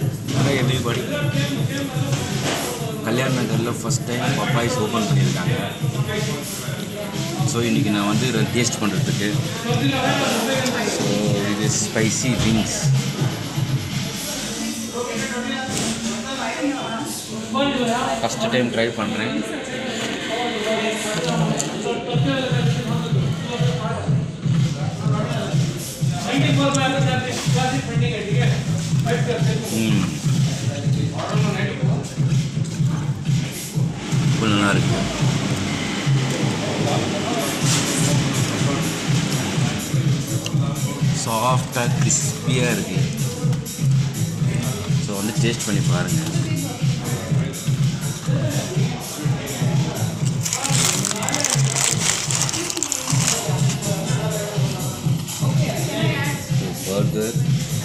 Hi everybody. Kalyanagar first time Popeyes open பண்ணிருக்காங்க. So இன்னைக்கு நான் வந்து டேஸ்ட் பண்றதுக்கு. So இது spicy wings. First time try பண்றேன். நல்லா இருக்கு. சாஃப்டா கிறிஸ்பியா இருக்கு. ஸோ வந்து டேஸ்ட் பண்ணி பாருங்க. பர்கர்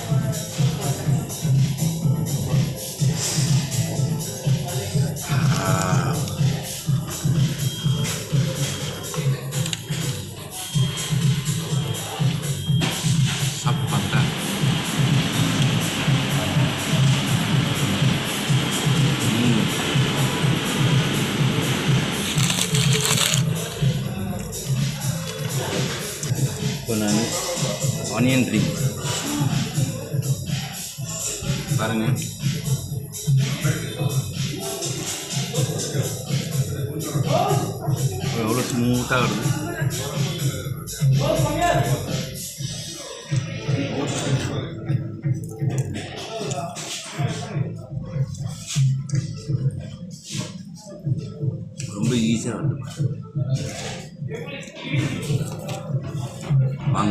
ஆனியன் ரிங் பாருங்க. எவ்வளோ ஸ்மூத்தாக வருது. ரொம்ப ஈஸியாக வருது. வாங்க.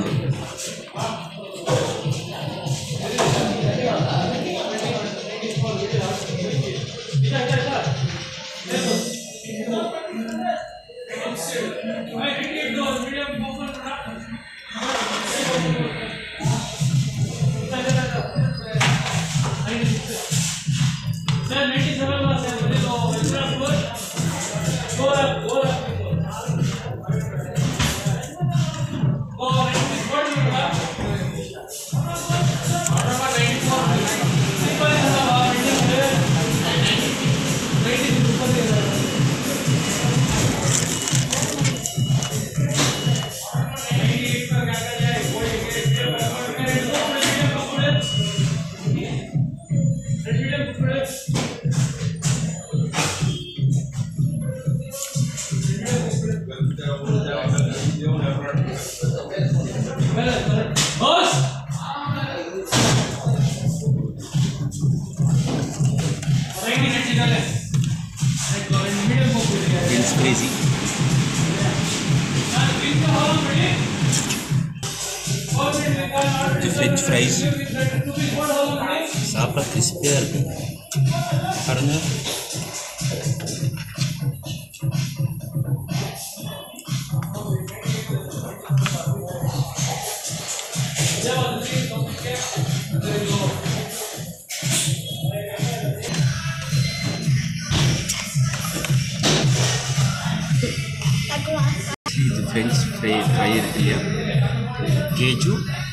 It's crazy. The French fries சாப்பிட கிறிஸ்பியாக இருக்கு பாருங்க. இது French fry இருக்கு இல்லையா, Cajun